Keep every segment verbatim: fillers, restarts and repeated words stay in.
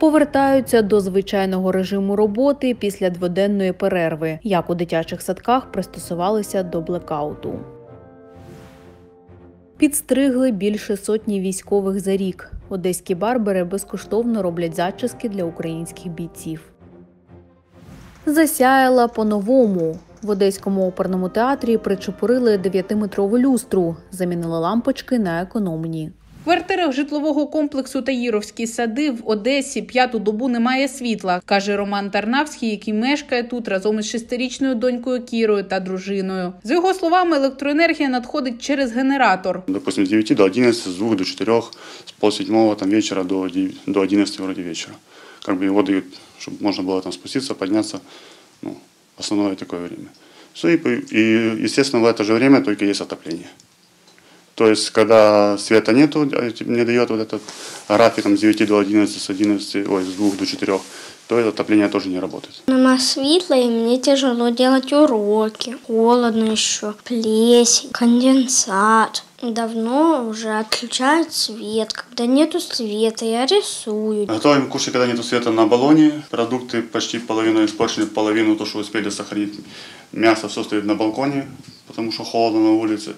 Повертаються до звичайного режиму роботи після дводенної перерви, як у дитячих садках пристосувалися до блекауту. Підстригли більше сотні військових за рік. Одеські барбери безкоштовно роблять зачіски для українських бійців. Засяяла по-новому. В Одеському оперному театрі причепурили дев'ятиметрову люстру, замінили лампочки на економні. В квартирах житлового комплексу Таїровські сади в Одесі п'яту добу немає світла, каже Роман Тарнавський, який мешкає тут разом із шестирічною донькою Кірою та дружиною. За його словами, електроенергія надходить через генератор. Допустим, з дев'яти до одинадцяти, з двох до чотирьох, з полсьомого там вечора до до одинадцяти вроде вечора. Как бы его дают, чтобы можно было там спуститься, подняться, ну, основное такое время. Все, и, и, естественно, в это же время только есть отопление. То есть, когда света нету, не дает вот этот график там, с девяти до одиннадцати, с одиннадцати, ой, с двух до четырех, то это отопление тоже не работает. Нема светла, и мне тяжело делать уроки. Холодно еще, плесень, конденсат. Давно уже отключают свет. Когда нету света, я рисую. Готовим кушать, когда нету света, на баллоне. Продукты почти половину испорчены, половину то, что успели сохранить. Мясо все стоит на балконе, потому что холодно на улице.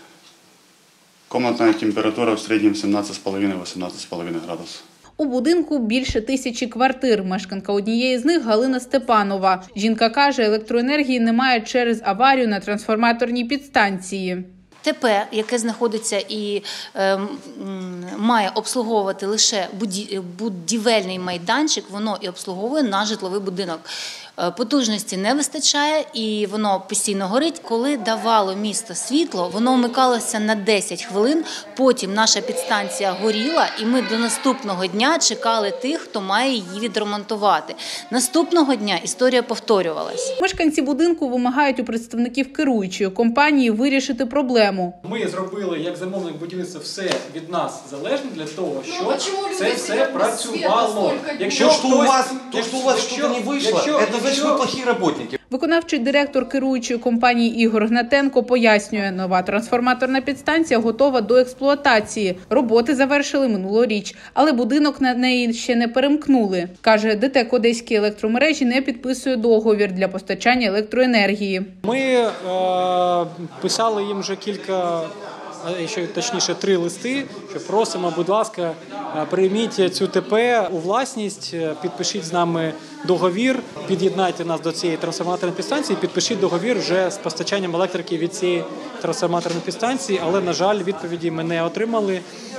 Комнатна температура в середньому сімнадцять з половиною - вісімнадцять з половиною градусів. У будинку більше тисячі квартир. Мешканка однієї з них – Галина Степанова. Жінка каже, електроенергії немає через аварію на трансформаторній підстанції. ТП, яке знаходиться і е, має обслуговувати лише будівельний майданчик, воно і обслуговує наш житловий будинок. Потужності не вистачає і воно постійно горить. Коли давало місто світло, воно вмикалося на десять хвилин, потім наша підстанція горіла і ми до наступного дня чекали тих, хто має її відремонтувати. Наступного дня історія повторювалась. Мешканці будинку вимагають у представників керуючої компанії вирішити проблему. Ми зробили, як замовник будівництва, все від нас залежне для того, щоб ну, це все працювало. Якщо то, що у вас, то, що у вас щось не вийшло, це значить, ви плохі працівники. Виконавчий директор керуючої компанії Ігор Гнатенко пояснює, нова трансформаторна підстанція готова до експлуатації. Роботи завершили минулоріч, але будинок на неї ще не перемкнули. Каже, ДТЕК Одеські електромережі не підписує договір для постачання електроенергії. Ми е, писали їм вже кілька, ще точніше три листи, що просимо, будь ласка, прийміть цю ТП у власність, підпишіть з нами договір, під'єднайте нас до цієї трансформаторної підстанції, підпишіть договір вже з постачанням електрики від цієї трансформаторної підстанції, але, на жаль, відповіді ми не отримали.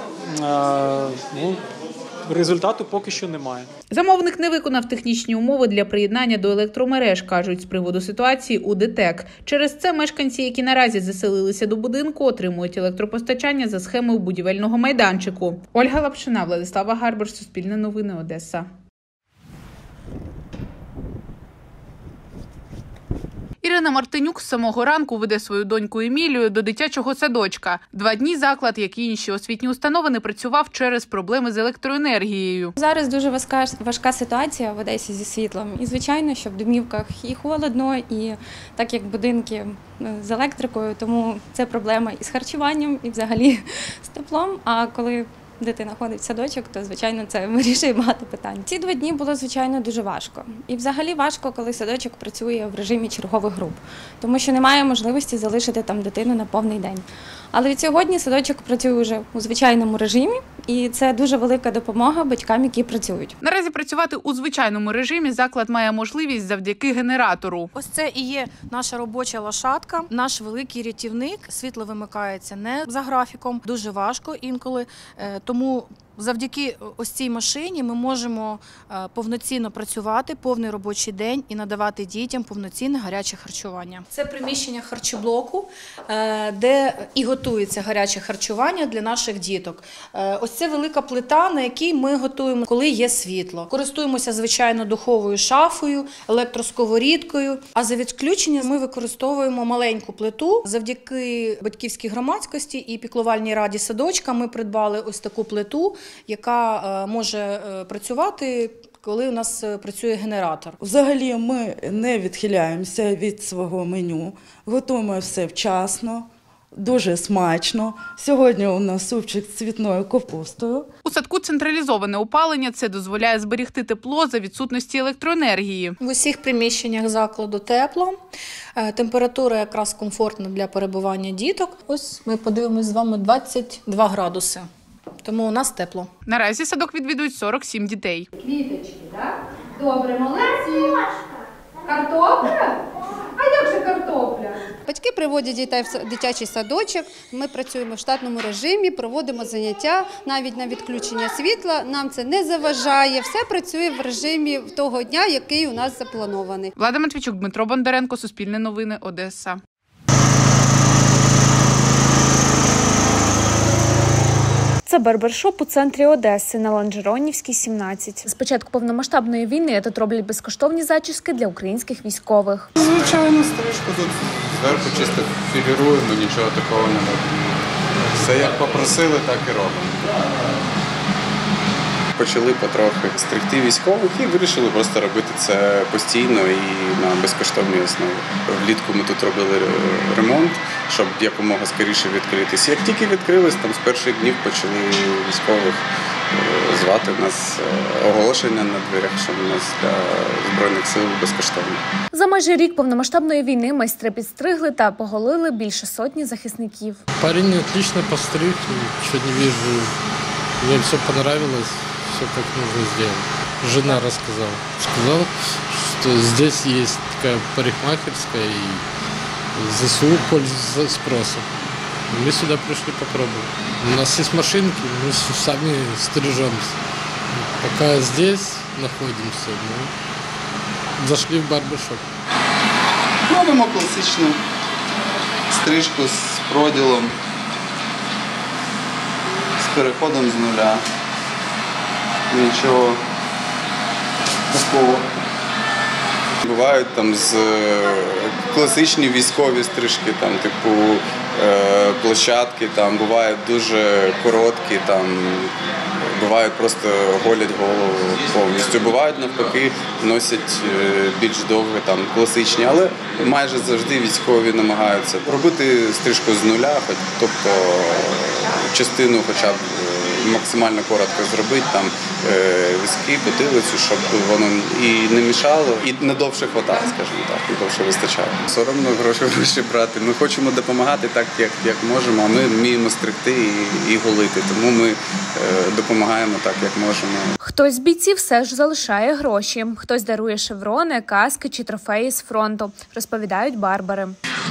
Ну, результату поки що немає. Замовник не виконав технічні умови для приєднання до електромереж, кажуть, з приводу ситуації у ДТЕК. Через це мешканці, які наразі заселилися до будинку, отримують електропостачання за схемою будівельного майданчику. Ольга Лапшина, Владислава Гарбар, Суспільне новини, Одеса. Ірина Мартинюк з самого ранку веде свою доньку Емілію до дитячого садочка. Два дні заклад, як і інші освітні установи, не працював через проблеми з електроенергією. Зараз дуже важка, важка ситуація в Одесі зі світлом. І, звичайно, що в домівках і холодно, і так як будинки з електрикою, тому це проблема і з харчуванням, і взагалі з теплом. А коли дитина ходить в садочок, то, звичайно, це вирішує багато питань. Ці два дні було, звичайно, дуже важко. І взагалі важко, коли садочок працює в режимі чергових груп, тому що немає можливості залишити там дитину на повний день. Але від сьогодні садочок працює вже у звичайному режимі, і це дуже велика допомога батькам, які працюють. Наразі працювати у звичайному режимі заклад має можливість завдяки генератору. Ось це і є наша робоча лошадка, наш великий рятівник. Світло вимикається не за графіком, дуже важко інколи, тому завдяки ось цій машині ми можемо повноцінно працювати повний робочий день і надавати дітям повноцінне гаряче харчування. Це приміщення харчоблоку, де і готується гаряче харчування для наших діток. Ось це велика плита, на якій ми готуємо, коли є світло. Користуємося, звичайно, духовою шафою, електросковорідкою, а за відключення ми використовуємо маленьку плиту. Завдяки батьківській громадськості і піклувальній раді садочка ми придбали ось таку плиту, яка може працювати, коли у нас працює генератор. Взагалі ми не відхиляємося від свого меню, готуємо все вчасно, дуже смачно. Сьогодні у нас супчик з цвітною капустою. У садку централізоване опалення. Це дозволяє зберегти тепло за відсутності електроенергії. В усіх приміщеннях закладу тепло. Температура якраз комфортна для перебування діток. Ось ми подивимось з вами двадцять два градуси. Тому у нас тепло. Наразі садок відвідують сорок сім дітей. Квіточки, так? Добре, молодці. Картопля? А як же картопля? Батьки приводять дітей в дитячий садочок, ми працюємо в штатному режимі, проводимо заняття, навіть на відключення світла, нам це не заважає, все працює в режимі того дня, який у нас запланований. Влада Матвійчук, Дмитро Бондаренко, Суспільне новини, Одеса. Це барбершоп у центрі Одеси на Ланжеронівській, сімнадцять. З початку повномасштабної війни тут роблять безкоштовні зачіски для українських військових. Звичайно, стрижку тут зверху чисто філіруємо, нічого такого не робимо. Все як попросили, так і робимо. Почали потрохи стригти військових і вирішили просто робити це постійно і на безкоштовній основі. Влітку ми тут робили ремонт, щоб якомога скоріше відкритися. Як тільки відкрились, там з перших днів почали військових звати. У нас оголошення на дверях, що у нас для Збройних сил безкоштовно. За майже рік повномасштабної війни майстри підстригли та поголили більше сотні захисників. Парень отлично постриг, ничего не вижу. Мне все понравилось. Все как нужно сделать. Жена рассказала. Сказала, что здесь есть такая парикмахерская и ЗСУ пользуется спросом. Мы сюда пришли попробовать. У нас есть машинки, мы сами стрижемся. Пока здесь находимся, мы зашли в барбершоп. Робимо класичну стрижку з проділом, з переходом з нуля. Нічого такого. Бувають там з класичні військові стрижки, там типу площадки, там бувають дуже короткі, там бувають просто голять голову повністю. Бувають навпаки, носять більш довго, там класичні, але майже завжди військові намагаються робити стрижку з нуля, тобто частину хоча б максимально коротко зробити, там візки, потилицю, щоб воно і не мішало, і не довше хватало, скажімо так, і довше вистачало. Соромно гроші гроші брати. Ми хочемо допомагати так, як, як можемо, а ми вміємо стригти і, і голити, тому ми е, допомагаємо так, як можемо. Хтось з бійців все ж залишає гроші, хтось дарує шеврони, каски чи трофеї з фронту, розповідають барбери.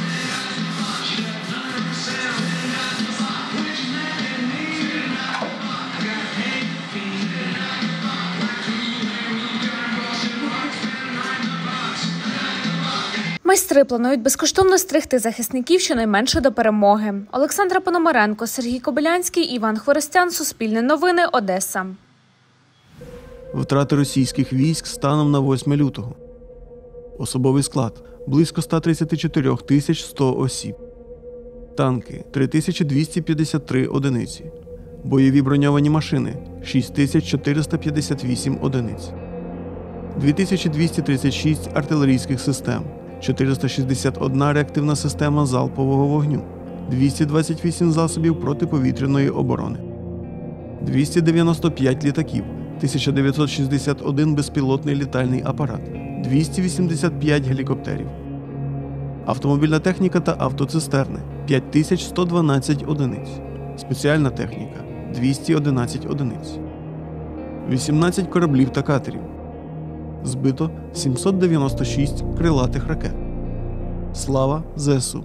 Майстри планують безкоштовно стригти захисників щонайменше до перемоги. Олександра Пономаренко, Сергій Кобилянський, Іван Хворостян, Суспільне новини, Одеса. Втрати російських військ станом на восьме лютого. Особовий склад – близько сто тридцять чотири тисячі сто осіб. Танки – три тисячі двісті п'ятдесят три одиниці. Бойові броньовані машини – шість тисяч чотириста п'ятдесят вісім одиниць. дві тисячі двісті тридцять шість артилерійських систем. чотириста шістдесят одна реактивна система залпового вогню, двісті двадцять вісім засобів протиповітряної оборони, двісті дев'яносто п'ять літаків, тисяча дев'ятсот шістдесят один безпілотний літальний апарат, двісті вісімдесят п'ять гелікоптерів, автомобільна техніка та автоцистерни – п'ять тисяч сто дванадцять одиниць, спеціальна техніка – двісті одинадцять одиниць, вісімнадцять кораблів та катерів. Збито сімсот дев'яносто шість крилатих ракет. Слава ЗСУ!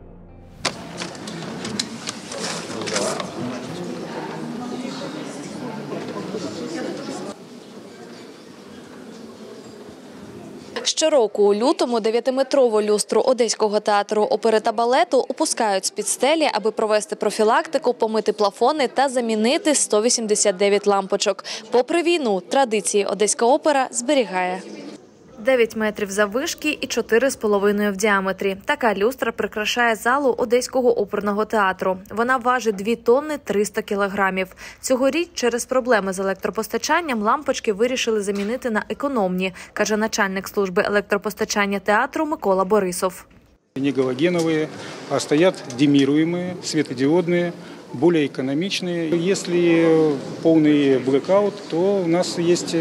Щороку у лютому дев'ятиметрову люстру Одеського театру опери та балету опускають з-під стелі, аби провести профілактику, помити плафони та замінити сто вісімдесят дев'ять лампочок. Попри війну, традиції Одеська опера зберігає. дев'ять метрів заввишки і чотири з половиною в діаметрі. Така люстра прикрашає залу Одеського оперного театру. Вона важить дві тонни триста кілограмів. Цьогоріч через проблеми з електропостачанням лампочки вирішили замінити на економні, каже начальник служби електропостачання театру Микола Борисов. Не галогеновые, а стоят демируемые, светодиодные, более экономичные. Если полный блэкаут, то у нас есть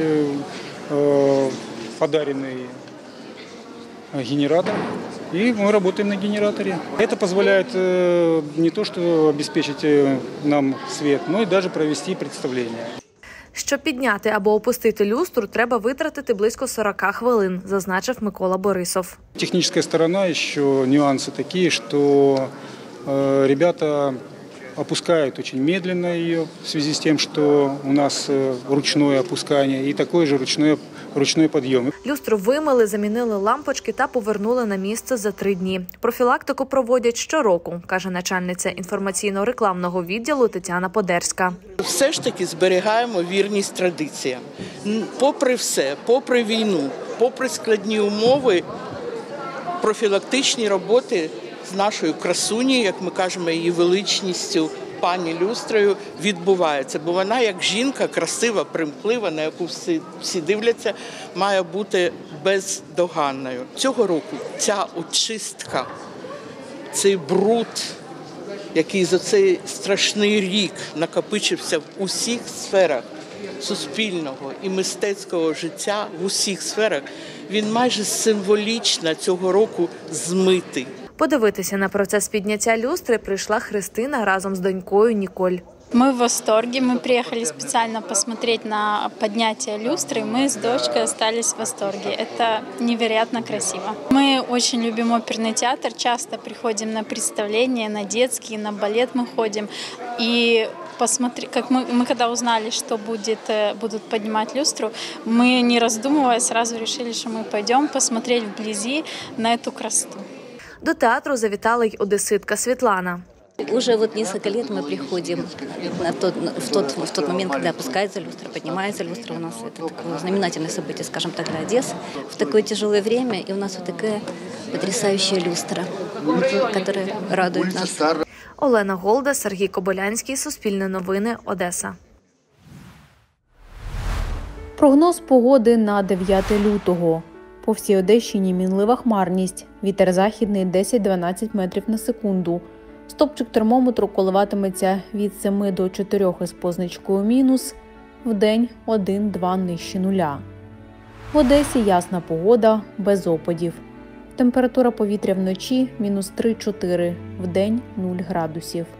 э, подаренный генератор, и мы работаем на генераторе. Это позволяет э, не то что обеспечить нам свет, но и даже провести представление. Щоб підняти або опустити люстру, треба витратити близько сорок хвилин, зазначив Микола Борисов. Техническая сторона, еще нюансы такие, что э, ребята опускают очень медленно ее в связи с тем, что у нас ручное опускание и такой же ручной, ручной подъем. Люстру вимили, замінили лампочки та повернули на місце за три дні. Профілактику проводять щороку, каже начальниця інформаційно-рекламного відділу Тетяна Подерська. Все ж таки зберігаємо вірність традиціям. Попри все, попри війну, попри складні умови, профілактичні роботи з нашою красунею, як ми кажемо, її величністю, пані люстрою, відбувається. Бо вона, як жінка, красива, примхлива, на яку всі, всі дивляться, має бути бездоганною. Цього року ця очистка, цей бруд, який за цей страшний рік накопичився в усіх сферах суспільного і мистецького життя, в усіх сферах, він майже символічно цього року змитий. Подивитися на процес підняття люстри прийшла Христина разом з донькою Ніколь. Мы в восторге, мы приехали специально посмотреть на поднятие люстры, мы с дочкой остались в восторге. Это невероятно красиво. Мы очень любим оперный театр, часто приходим на представления, на детские, на балет мы ходим. И посмотри, как мы, мы когда узнали, что будет, будут поднимать люстру, мы, не раздумывая, сразу решили, что мы пойдем посмотреть вблизи на эту красоту. До театру завітала й одеситка Світлана. Уже вот несколько лет мы приходим на тот, в, тот, в тот момент, когда опускается люстра, поднимается люстра. У нас это такое знаменательное событие, скажем так, для Одессы. В такое тяжелое время, и у нас вот такая потрясающая люстра, которая радует нас. Олена Голда, Сергій Кобилянський, Суспільне новини, Одеса. Прогноз погоди на дев'яте лютого. По всій Одещині мінлива хмарність. Вітер західний десять-дванадцять метрів на секунду. Стопчик термометру коливатиметься від семи до чотирьох із позначкою мінус, вдень один-два нижче нуля. В Одесі ясна погода, без опадів. Температура повітря вночі – мінус три-чотири, вдень – нуль градусів.